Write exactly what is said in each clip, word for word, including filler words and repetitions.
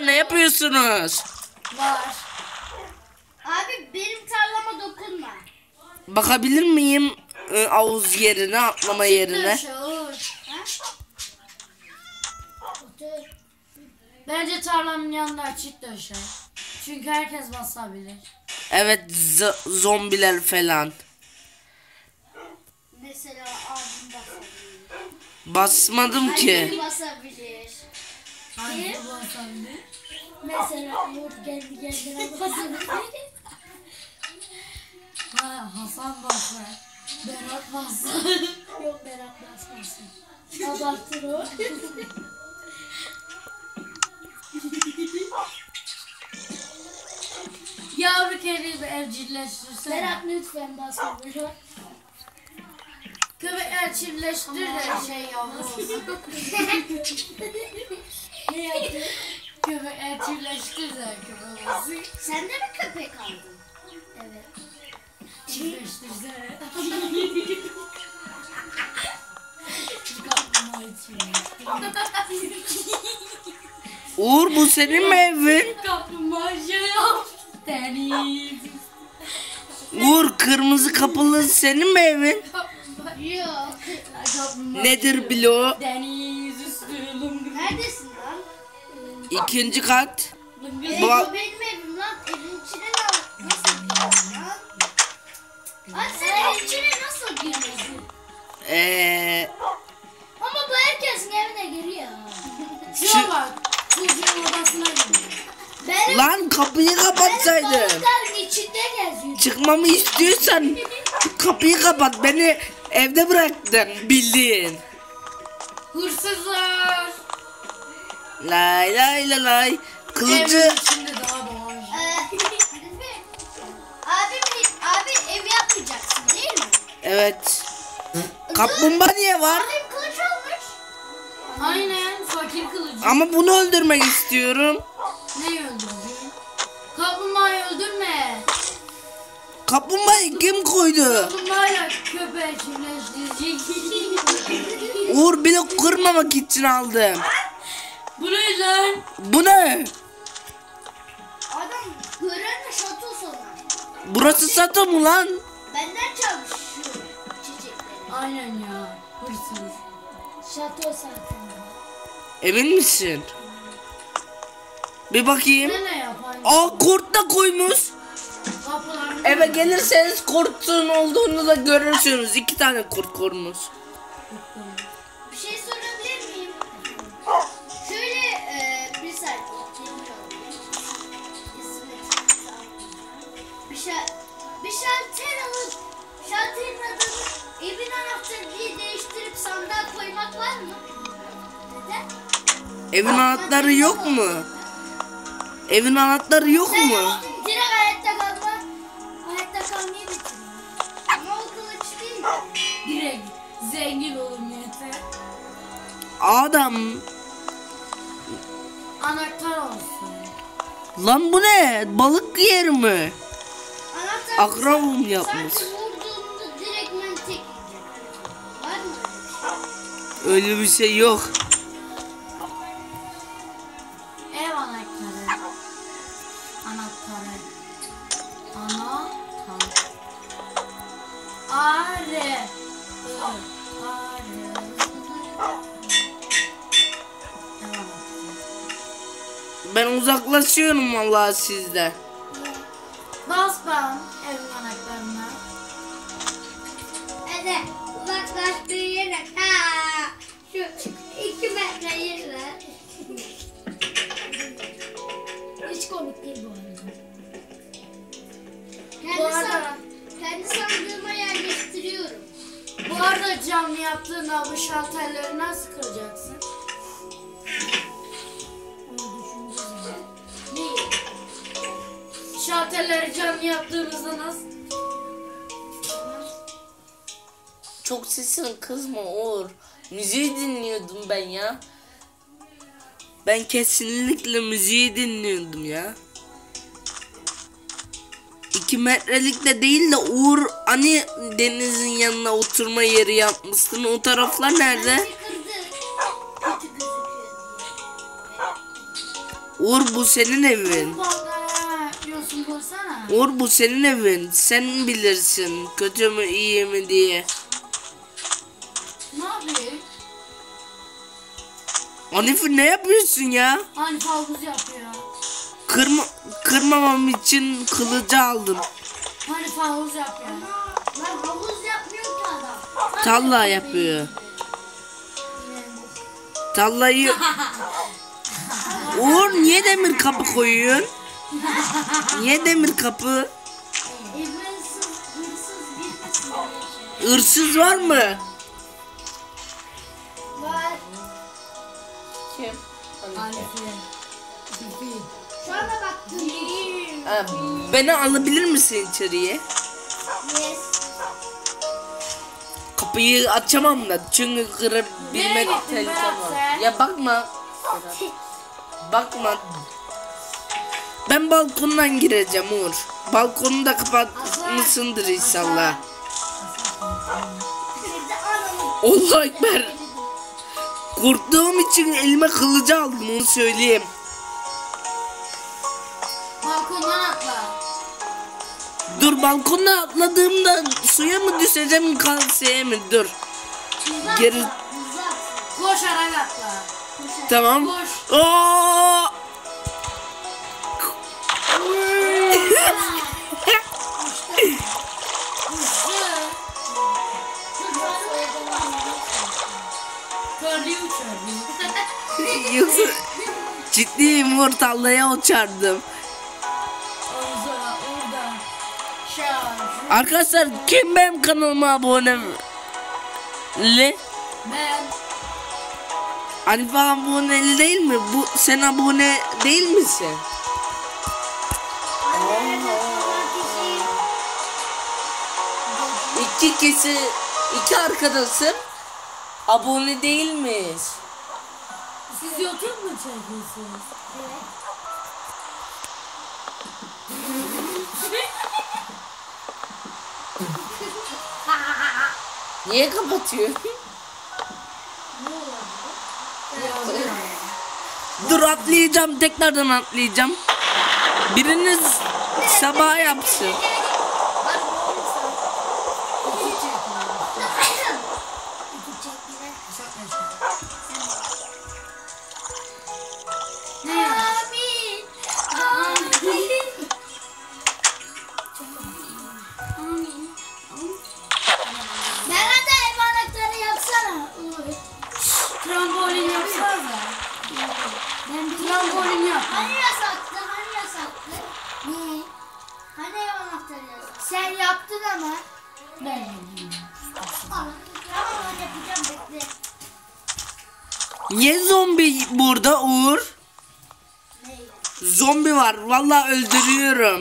Çocuklar ne yapıyorsunuz? Var. Abi benim tarlama dokunma. Bakabilir miyim e, havuz yerine, atlama yerine? Aşağı. Ha? Otur. Bence tarlanın yanında çit döşe. Çünkü herkes basabilir. Evet, z- zombiler falan. Mesela abim basabilir. Basmadım ki. Annem basabilir. Hangi basabilir? Mesela Umut kendi kendine basabilir. Ha, Hasan basar. Berat basar. Yok Berat basmasın. Abartır o. Yavru kediyi bir evcilleştirsene. Berat lütfen basma Berat. Köpekler çiftleştir de şey yavru olsun. Ne yaptın? Köpekler çiftleştir de köpek olsun. Sen de mi köpek aldın? Evet. Çiftleştirsene. Kaplumbağa çiftleştir. Uğur, bu senin mi evin? Kaplumbağa şey yap. Deniz. Uğur, kırmızı kapılı senin mi evin? Yok. Kaplumbağa Nedir bilo? Deniz üstü lungır. Neredesin lan? İkinci kat. Lungır. Evet, Bu- bu benim evim lan. Evin içine ne- nasıl giriyorsun lan? Abi sen evin içine nasıl giriyorsun? Eee Ama bu herkesin evine giriyor. Şuna bak. Çocuğun odasına gidiyor. Benim, lan kapıyı benim kapatsaydın. balıkların içinde geziyor. Çıkmamı istiyorsan kapıyı kapat. Beni evde bıraktın bildiğin. Hırsızlar. Lay lay lay lay. Kılıcı Evin içinde daha doğal. Ee, abi, abi ev yapmayacaksın değil mi? evet. Kaplumbağa niye var? Abim kılıç almış. Aynen fakir kılıcı. Ama bunu öldürmek istiyorum. Neyi öldürdün? Kaplumbağayı öldürme. Kaplumbağayı kim koydu? Kaplumbağayla köpeği çiftleştirecek. Uğur, blok kırmamak için aldım. Bu ne lan? Bu ne? Adam gören de şato sana. Burası satı mı lan? Benden çalmış şu çiçekleri. Aynen ya. Hırsız. Şato zaten. Emin misin? Bir bakayım. Ne ne yapan? Aa, kurt da koymuş. Kapılarını Eve gelirseniz kurtun olduğunu da görürsünüz. İki tane kurt korumuş. Bir şey sorabilir miyim? Şöyle e, bir saniye. Bir şey bir şalter alıp şalterin adını evin anahtarını diye değiştirip sandığa koymak var mı? Neden? Evin anahtarı yok mu? Evin anahtarı yok Sen mu? o direkt hayatta kalma. Hayatta kalmayı bitiriyor. Ama o kılıç değil mi? direkt zengin olun yeter. Adam. Anahtar olsun. Lan bu ne? Balık yer mi? Anahtar Akravum yapmış. sanki vurduğunda direkt men tek yiyecek. Var mı öyle bir şey? Öyle bir şey yok. Ev anahtarı. Anahtarı. Anahtar. Arı. I, Arı. Devam et. Ben uzaklaşıyorum vallahi sizden. Bas ben evin anahtarına. Hadi uzaklaştığı yere. Ha, şu iki metre yere. Hiç komik değil bu arada. Kendi, Bu arada- san- kendi sandığıma yerleştiriyorum. Bu arada canlı yaptığında bu şalterleri nasıl kıracaksın? Neyi? Şalterleri canlı yaptığınızda nasıl? Çok sesin kızma Uğur. Müziği dinliyordum ben ya. Ben kesinlikle müziği dinliyordum ya. İki metrelik de değil de Uğur hani denizin yanına oturma yeri yapmışsın. O taraflar nerede? Bence kırdı. Kötü gözüküyor diye. Uğur bu senin evin. Balıklara yosun koysana. Uğur bu senin evin. Sen bilirsin kötü mü iyi mi diye. Ne yapayım? Hanife ne yapıyorsun ya? Hani havuz yapıyor. Kırma, kırmamam için kılıcı aldım. Hani havuz yapıyor. Lan havuz yapmıyor ki adam. Talla yapıyor. Tallayı... Uğur niye demir kapı koyuyorsun? Niye demir kapı? Hırsız, hırsız girmesin diye. Hırsız var mı? Var. Kim? Hanife. Fifi. Şu anda baktım. Ha, beni alabilir misin içeriye? Yes. Kapıyı açamam da çünkü kırabilme Nereye gittin tehlikem Berat var. sen? Ya bakma. Bakma. Ben balkondan gireceğim Uğur. Balkonu da kapatmışsındır inşallah. Şurada anamı. Allah ekber. Korktuğum için elime kılıcı aldım onu söyleyeyim. Balkondan atla. Dur balkondan atladığımda suya mı düşeceğim kaseye mi? Dur. Uzak. Geri- Uzak. Koşarak atla. Tamam. Koş. Aa! Körlüğü uçuyor. Yoksa ciddiyim Uğur tallaya uçardım. Orada, orada. Şarj. Arkadaşlar kim benim kanalıma abone? Le? Ben. Hanife aboneli değil mi? Bu sen abone değil misin? İki kişi, iki arkadaşım abone değilmiş. Siz YouTube mu çekiyorsunuz? Niye kapatıyor? Dur atlayacağım, tekrardan atlayacağım. Biriniz sabah yapsın. Ne? Amin. Amin. Berat ev anahtarı yapsana. Trambolin yapsana. Ben bir Trambolin yap. Hani yasaktı? Hani yasaktı? Ne? Hani ev anahtarı yasaktı? Sen yaptın ama. Ben yapayım. Al. Tamam ben yapacağım bekle. Niye zombi burada Uğur? Ne? Zombi var, vallahi öldürüyorum.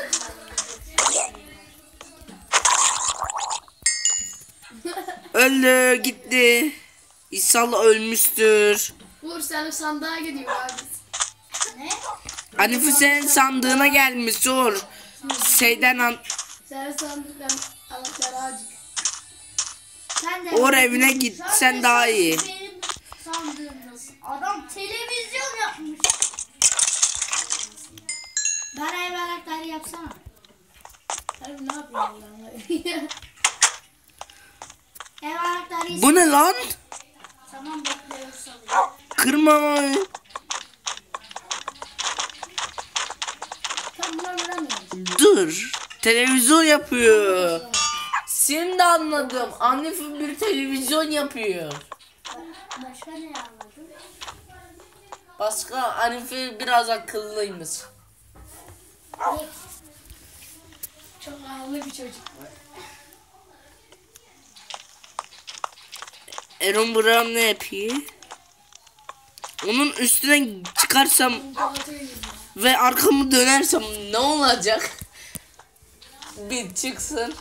Öldü, gitti. İnşallah ölmüştür. Uğur senin sandığa gidiyor abi. Ne? Hanife senin sandığına gelmiş Uğur. Şeyden an... Senin sandıktan anahtarı acık. Sen de Uğur evine git, Sen sen de daha sen iyi. Benim sandığımdasın. Adam televizyon yapmış. Bana ev anahtarı yapsana. Abi ne yapıyorsun lan? Ev anahtarı Bu ne lan? Tamam bekliyoruz sanırım. Kırma. Tam buna vuramıyorum. Dur. Televizyon yapıyor. Şimdi anladım. Hanife bir televizyon yapıyor. Başka ne anladın? Başka Hanife biraz akıllıymış. Çok ağırlı bir çocuk. Aaron Brown ne yapıyor? Onun üstüne çıkarsam ve arkamı dönersem ne olacak? Bir çıksın.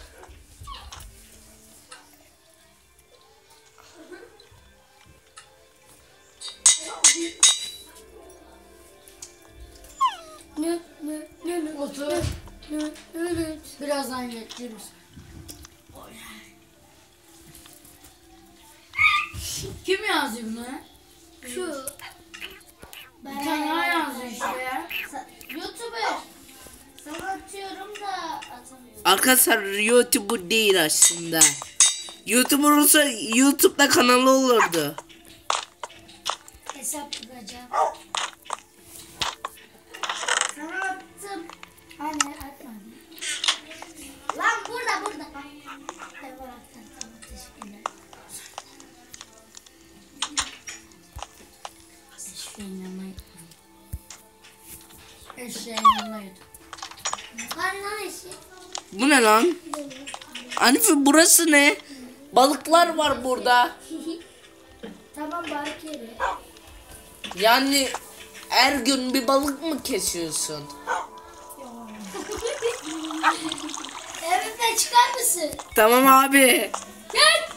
Ne ne ne ne Otur. ne ne ne. Birazdan getiririz. Kim yazdı bunu? Şu. Bir tane daha yazdı işte ya. Sa- YouTuber. Sana atıyorum da atamıyorum. Arkadaşlar YouTuber değil aslında. YouTuber olsa YouTube'da kanalı olurdu. Hesap kuracağım. Sana attım. Hani atmadım. Lan burada burada. Ben var attım. Tamam teşekkürler. Eşeğin yanına yut. Eşeğin yanına yut. Var lan eşi. Bu ne lan? Hanife burası ne? Balıklar var burada. Tamam balık yeri. Yani her gün bir balık mı kesiyorsun? Evimden çıkar mısın? Tamam abi. Gel.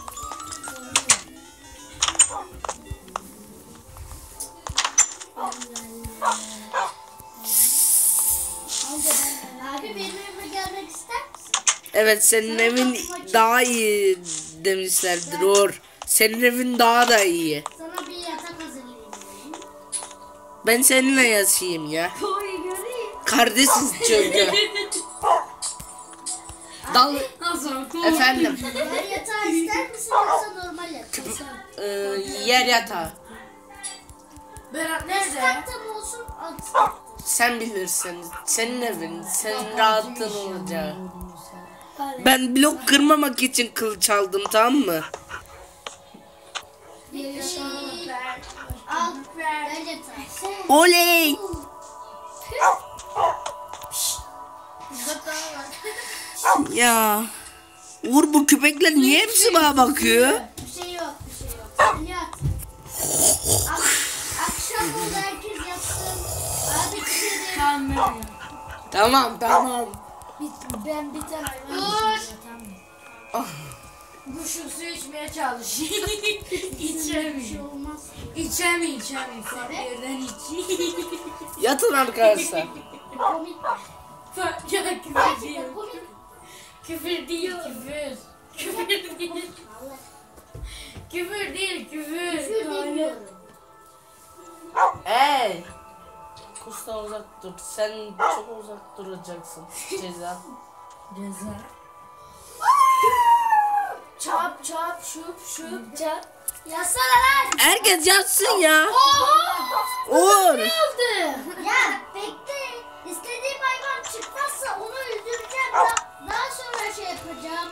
Abi benim evime gelmek ister misin? Evet senin evin daha iyi demişlerdir Uğur. Senin evin daha da iyi. Sana bir yatak hazırlayayım. Ben seninle yaşayayım ya. Koyu göreyim. Kardeşiz çünkü. Dal Nasıl? efendim. Yer yatağı ister misin yoksa normal yatak? Ee, yer yatağı. Berat Üst nerede? katta mı olsun alt katta? Sen bilirsin. Senin evin. Senin rahatın olacak. Ben blok kırmamak için kılıç aldım, tamam mı? Bir şey. Al. Ver yatağı. Oley! Ya. Uğur bu köpekler niye hepsi bana bakıyor? Bir şey yok, bir şey yok. Sen yat. Ak- akşam oldu herkes yatsın. Hadi gidelim. Tamam ben. Tamam tamam. Ben bir tane hayvan Dur. yiyeceğim, Ah, Bu şu su içmeye çalışıyor. Bir İçemiyor. şey olmaz. İçemiyor, içemiyor. Farklı yerden iç. yatın arkadaşlar. Komik. Fark- Ya küfür Gerçekten değil. komik. Küfür değil, küfür. Küfür değil. Küfür değil, küfür. Küfür demiyorum. Ey! Kusta uzak dur. Sen çok uzak duracaksın. Ceza. Ceza. Çap çap şup şup çap. Yatsana lan. Herkes yatsın ya. Uğur. Ya bekle. İstediğim hayvan çıkmazsa onu öldüreceğim. Da- daha sonra şey yapacağım.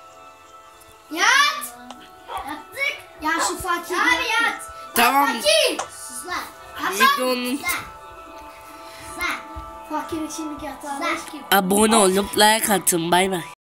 Yat. Yattık. Ya şu fakir. Abi yat. Tamam. Fakir. Sus lan. Kapat. Videonun Sus lan. Sus lan. Fakir şimdi yatağı Lan. kim? abone olup like atın. Bay bay.